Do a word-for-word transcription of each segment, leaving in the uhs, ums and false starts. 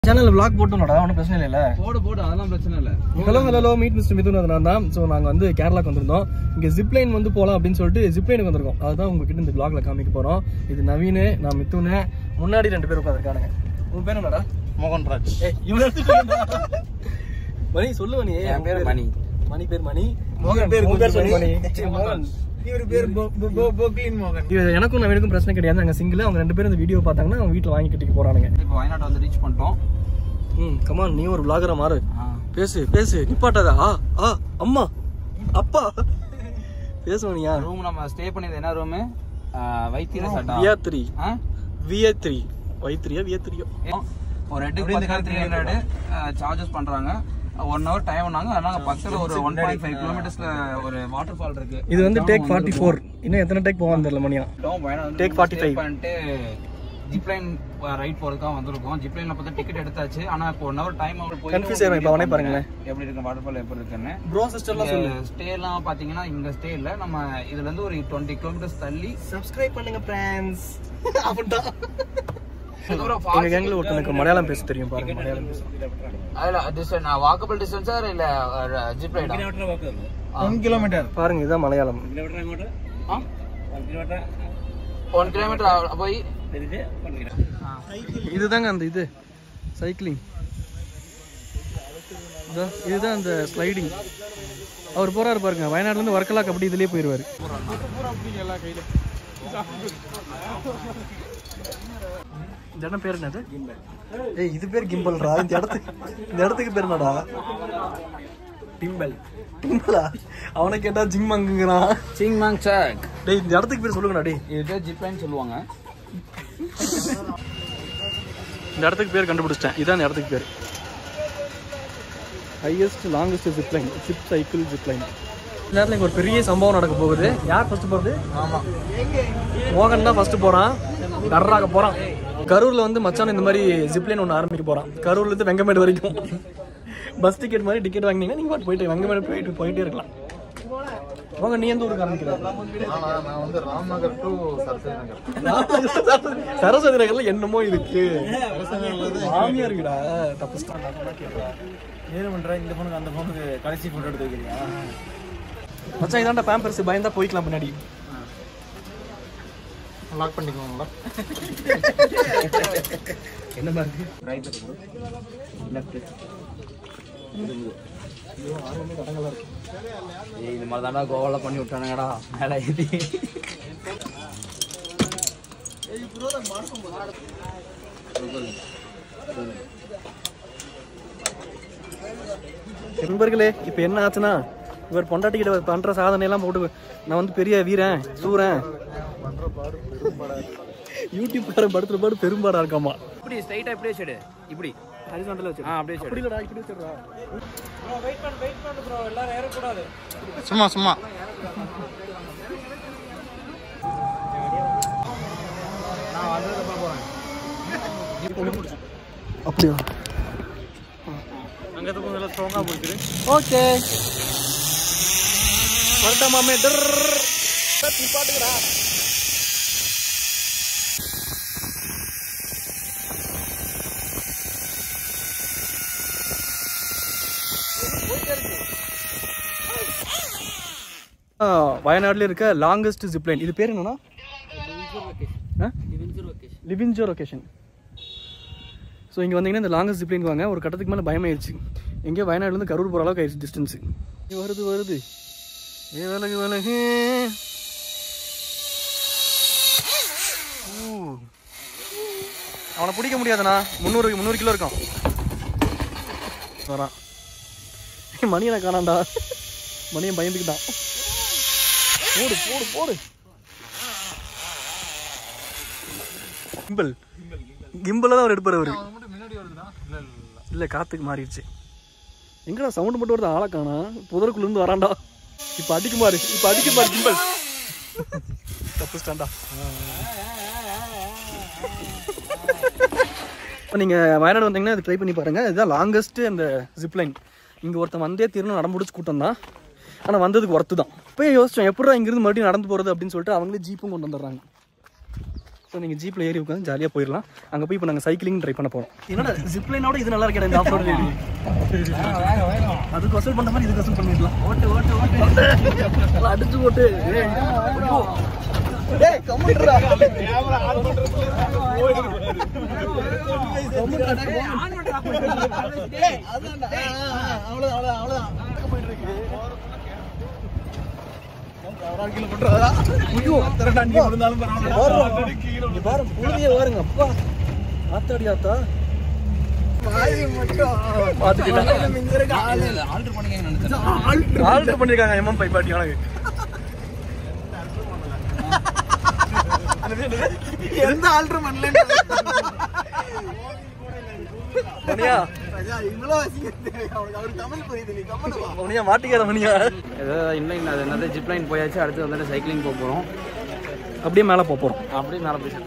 சேனல்ல vlog போட்டுனோடா ஒண்ணும் பிரச்சனை இல்ல போடு போடு அதெல்லாம் பிரச்சனை இல்ல hello hello meet mister Mithun நான் தான் சோ நாங்க வந்து கேரளாக்கு வந்திருந்தோம் இங்க ஜிப் லைன் வந்து போலாம் அப்படினு சொல்லிட்டு ஜிப் லைனுக்கு வந்திருக்கோம் அதுதான் உங்ககிட்ட இந்த vlogல காமிக்க போறோம் இது நவீன் நான் மிதுன் முன்னாடி ரெண்டு பேர் உட்கார்ந்திருக்காங்க உன் பேர் என்னடா மோகன்ராஜ் ஏய் இவன எடுத்து மணி சொல்லுவ நீ என் பேர் மணி மணி பேர் மணி மோகன் பேர் பேர் சொல்லு மணி மோகன் இவர் பேர் போக்லின் மோகன் எனக்கும் நவீனுக்கும் பிரச்சனை கிடையாது நாங்க சிங்கிள் அவங்க ரெண்டு பேரும் இந்த வீடியோ பார்த்தாங்கன்னா அவங்க வீட்ல வாங்கி கட்டிக்க போறானுங்க இப்போ வயநாடு வந்து ரீச் பண்ணிட்டோம் ம் கமான் நீ ஒரு vlogger மாறு பேசு பேசு நிப்பாட்டாத ஆ ஆ அம்மா அப்பா பேசுவனியா ரூம் நம்ம ஸ்டே பண்ணியது என்ன ரூம் வைத்திர சட்டா வியா த்ரீ வியா த்ரீ வை த்ரீயா வியா த்ரீயோ ஒரு ஹெட்டுக்கு த்ரீ ஹண்ட்ரட் சார்ஜஸ் பண்றாங்க ஒன் ஹவர் டைம் ஆனாங்க அதனால பக்கத்துல ஒரு ஒன் பாயிண்ட் ஃபைவ் கிலோமீட்டர்ஸ்ல ஒரு வாட்டர் ஃபால் இருக்கு இது வந்து டேக் ஃபார்ட்டி ஃபோர் இன்னும் எத்தனை டேக் போவான்னு தெரியல மணியா டேக் ஃபார்ட்டி ஃபைவ் பண்ணிட்டு ஜிப்லைன் ரைட் போறதுக்காக வந்திருக்கோம் ஜிப்லைன்ல பார்த்தா டிக்கெட் எடுத்தாச்சு ஆனா இப்போ ஒன் ஹவர் டைம் ஆகும் போய் கன்ஃபியூஸ் ஆயிரும் இப்போ அவனே பாருங்களேன் எப்படி இருக்கு வாட்டர் ஃபால் எப்படி இருக்குன்னு ப்ரோ சிஸ்டர்லாம் சொல்லு ஸ்டே எல்லாம் பாத்தீங்கன்னா இங்க ஸ்டே இல்ல நம்ம இதுல இருந்து ஒரு டுவெண்ட்டி கிலோமீட்டர்ஸ் தள்ளி சப்ஸ்கிரைப் பண்ணுங்க ஃப்ரெண்ட்ஸ் அப்படிடா எங்க கேங்ல ஒருத்தனுக்கு மலையாளம் பேச தெரியும் பாருங்க மலையாளம் பேச அதுல டிஸ்டன்ஸ் வாக்கபிள் டிஸ்டன்ஸா இல்ல ஜிப் ரைடா ஒன் கிலோமீட்டர் பாருங்க இதுதான் மலையாளம் ஒன் கிலோமீட்டர் போய் இதுதாங்க அந்த இது சைக்கிளிங் இதுதான் அந்த ஸ்லைடிங் அவர் போறாரு பாருங்க வயநாடுல இருந்து வர்க்கலா கபடி இதுலயே போயிருவாரு இந்த இடம் பேர் என்னது ஏய் இது பேர் கிம்பல்ரா இந்த இடத்துக்கு இந்த இடத்துக்கு பேர் என்னடா டிம்பல் டிம்பலா அவனை கேட்டா ஜிங்மங்குறான் சிங்மாங் சாக் டேய் இந்த இடத்துக்கு பேர் சொல்லுங்கடா டேய் இது பேர் ஜிப்லைன் சொல்லுவாங்க இந்த இடத்துக்கு பேர் கண்டுபிடிச்சிட்டேன் இதான் இந்த இடத்துக்கு பேர் highest longest zipline zip cycle zipline இந்த நேரத்தில் இங்கே ஒரு பெரிய சம்பவம் நடக்க போகுது யார் ஃபர்ஸ்ட் போகிறது ஆமாம் மோகன் தான் ஃபர்ஸ்ட் போகிறான் டர்ராக போகிறான் கரூரில் வந்து மச்சான் இந்த மாதிரி ஜிப்லைன் ஒன்று ஆரம்பிக்க போகிறான் கரூர்லேருந்து வெங்கமேடு வரைக்கும் பஸ் டிக்கெட் மாதிரி டிக்கெட் வாங்கினீங்கன்னா நீங்கள் பாட்டு போயிட்டு வெங்கமேடு போயிட்டு போயிட்டே இருக்கலாம் மோகன் நீ எந்த ஊருக்கு ஆரம்பிக்கிற நான் வந்து ராம்நகர் டு சரஸ்வதி நகர் சரஸ்வதி நகர்ல என்னமோ இருக்கு மாமியா இருக்குடா தப்பு ஏழு பண்ற இந்த போனுக்கு அந்த போனுக்கு கடைசி போட்டோ எடுத்து வைக்கிறியா மச்சான் இதாண்டா பேம்பர்ஸ் பயந்தா போய்க்கலாம் பின்னாடி லாக் பண்ணிக்கோங்களா என்ன மாதிரி ரைட் லெஃப்ட் இந்த மாதிரி தாண்டா கோவால பண்ணி விட்டானுங்கடா மேலே ஏறி நண்பர்களே இப்ப என்ன ஆச்சுன்னா இவர் பொண்டாட்டிக்கிட்ட பண்ற சாதனை எல்லாம் போட்டு நான் வந்து பெரிய வீரன் சூரன் யூடியூப்காரன் படுத்துற பாடு பெரும்பாடா இருக்காமா இப்படி ஸ்ட்ரைட்டா இப்படியே செடு இப்படி ஹரிசாண்டல்ல வச்சு ஆ அப்படியே செடு அப்படி இல்லடா இப்படி வச்சிரடா ப்ரோ வெயிட் பண்ணு வெயிட் பண்ணு ப்ரோ எல்லாரும் ஏற கூடாது சும்மா சும்மா நான் வந்தத போறேன் அப்படியா அங்க தூக்கம் நல்லா ஸ்ட்ராங்கா போயிடுது ஓகே வரட்டா மாமே டர் நீ பாட்டுக்கடா வயநாடுல இருக்க லாங்கஸ்ட் ஜிப்லைன் இது பேர் என்னன்னா லிவிஞ்சோ லொகேஷன் ஸோ இங்கே வந்தீங்கன்னா இந்த லாங்கஸ்ட் ஜிப்லைன் வாங்க ஒரு கட்டத்துக்கு மேலே பயமாயிருச்சு எங்கேயோ வயநாடுலேருந்து கரூர் போகிற அளவுக்கு ஆயிடுச்சு டிஸ்டன்ஸு வருது வருது ஏ விலகு விலகு அவனை பிடிக்க முடியாதுண்ணா முந்நூறு முந்நூறு கிலோ இருக்கான் வரான் மணியனை காணாண்டா மணியன் பயந்துக்கிட்டான் போடு போடு போடு கிம்பல் கிம்பல் தான் அவர் எடுப்பார் அவரு இல்ல காத்துக்கு மாறிடுச்சு எங்கடா சவுண்ட் மட்டும் வருது ஆளை காணா புதருக்குள்ள இருந்து வரான்டா இப்ப அடிக்கு மாறு இப்ப அடிக்கு மாறு கிம்பல் தப்பு ஸ்டாண்டா நீங்க வயநாடு வந்தீங்கன்னா அது ட்ரை பண்ணி பாருங்க இதுதான் லாங்கஸ்ட் அந்த ஜிப்லைன் இங்க ஒருத்தன் வந்தே தீரணும் நடமுடிச்சு கூட்டம் தான் ஆனா வந்ததுக்கு ஒர்த்து தான் இப்பயே யோசிச்சோம் எப்படா இங்கிருந்து மறுபடியும் நடந்து போறது அப்படின்னு சொல்லிட்டு அவங்களே ஜீப்பும் கொண்டு வந்துடுறாங்க ஸோ நீங்கள் ஜீப்பில் ஏறி உட்காந்து ஜாலியாக போயிடலாம். அங்கே போய் இப்போ நாங்கள் சைக்கிளிங் ட்ரை பண்ண போகிறோம். என்னோட ஜிப்லைனோட இது நல்லா இருக்கேன் இந்த ஆஃப் ரோடு ரைடு. அதுக்கு வசூல் பண்ணுற மாதிரி இதுக்கு வசூல் பண்ணிடலாம். ஓட்டு ஓட்டு ஓட்டு அடிச்சு ஓட்டு. வருங்க அப்பா ஆத்தாடி ஆத்தா ஆல்டர் பண்ணிருக்காங்க எம்எம் பை பாட்டி உனக்கு. எந்த ஆல்டர் பண்ணல மாட்டிக்காத மணியா. என்னது ஜிப் லைன் போயாச்சு. அடுத்து வந்துட்டு சைக்கிளிங் போக போகிறோம். அப்படியே மேலே போக போகிறோம். அப்படியே மேலே போய்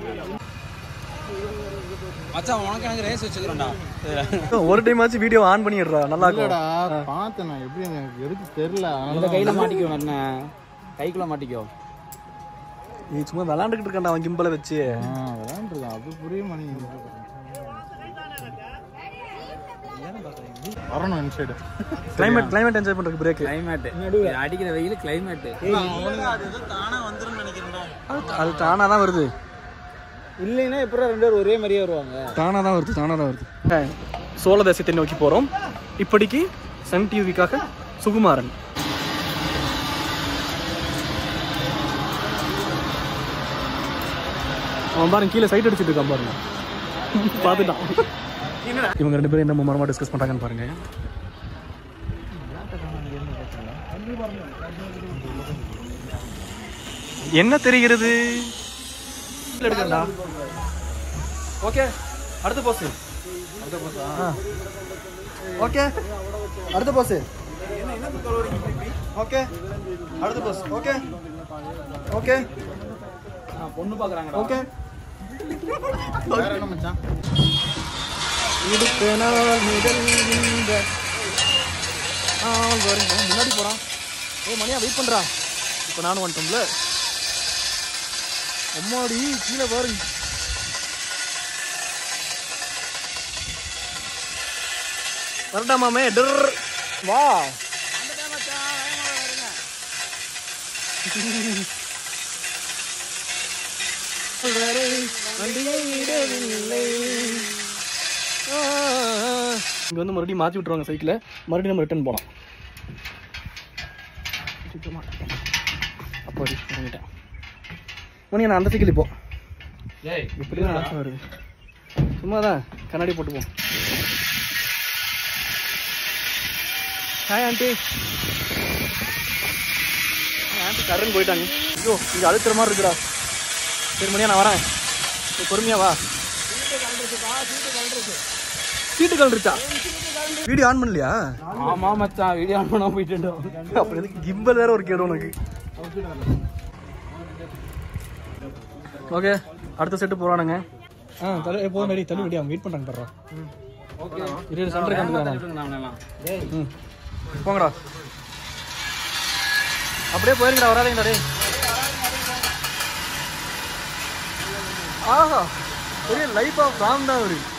மச்சான் உனக்கு எனக்கு ரேஸ் வச்சுக்கிறேன்டா. ஒரு டைம் ஆச்சு வீடியோ ஆன் பண்ணிடுறா. நல்லா இருக்குடா. பார்த்தேன் நான் எப்படி எனக்கு எதுக்கு தெரியல. அந்த கையில மாட்டிக்கோ. என்ன கைக்குள்ள மாட்டிக்கோ. நீ சும்மா விளாண்டுக்கிட்டு இருக்கான்டா அவன் கிம்பலை வச்சு. விளாண்டுருக்கான் அது புரிய மணி வரணும் இன்சைடு. கிளைமேட் கிளைமேட் என்ஜாய் பண்றதுக்கு பிரேக். கிளைமேட் அடிக்கிற வெயில் கிளைமேட் அது தானா தான் வருது. இல்லைன்னா இப்போ ரெண்டு பேரும் ஒரே மாதிரியே வருவாங்க. தானா தான் வருது தானா தான் வருது. சோழ தேசத்தை நோக்கி போகிறோம். இப்படிக்கு சன் டிவிக்காக சுகுமாரன். அவன் பாருங்க கீழே சைட் அடிச்சுட்டு இருக்கான் பாருங்க. பார்த்துட்டான். இவங்க ரெண்டு பேரும் என்ன மரமாக டிஸ்கஸ் பண்ணுறாங்கன்னு பாருங்க. என்ன தெரிகிறது? எடுக்கண்டா. ஓகே அடுத்த போஸ். அடுத்த போஸ். ஓகே அடுத்த போஸ். ஓகே அடுத்த போஸ். ஓகே ஓகே பொண்ணு பாக்குறாங்க. ஓகே என்ன மச்சான் முன்னாடி போறான். ஏ மணியா வெயிட் பண்றா. இப்போ நானும் வந்துட்டோம்ல. அம்மாடி கீழே பாருங்க. வரட்டா மாமே. டர் வா. இங்க வந்து மறுபடியும் மாற்றி விட்டுருவாங்க சைக்கிளை. மறுபடியும் நம்ம ரிட்டர்ன் போகலாம். அப்போ இறங்கிட்டேன் மணி. நான் அந்த சைக்கிள் இப்போ இப்படி தான் வருது. சும்மா தான் கண்ணாடி போட்டுப்போம். Hi aunty. ஆண்டி கரண்ட் போயிட்டாங்க. ஐயோ இங்கே அழுத்துற மாதிரி இருக்குடா. சரி மணியா நான் வரேன். பொறுமையா வா. சீட்டு கலந்துருச்சா? வீடியோ ஆன் பண்ணலையா? ஆமா மச்சான் வீடியோ ஆன் பண்ணா போயிட்டு. அப்புறம் எதுக்கு கிம்பல் வேற ஒரு கேடு உனக்கு. ஓகே அடுத்த செட்டு போறானுங்க. ஆ தலை எப்போதும் ரெடி. தள்ளி விடி. அவங்க வெயிட் பண்றாங்க பாரு. ஓகே இரு சென்டர் காமிக்கறாங்க. ம் போங்கடா. அப்படியே போயிருங்கடா. வராதீங்கடா டேய். ஆஹா பெரிய லைஃப் ஆஃப் ராம் தான் ஒரு